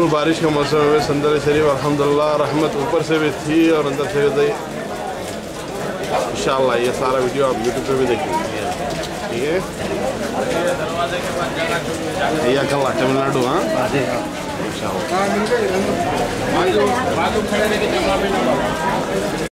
बिल्कुल बारिश का मौसम है। संदर शरीफ अल्हम्दुलिल्लाह रहमत ऊपर से भी थी और अंदर से भी थी। इंशाअल्लाह ये सारा वीडियो आप यूट्यूब पे भी देखेंगे, ठीक है। ये कल तमिलनाडु, हाँ इंशाअल्लाह।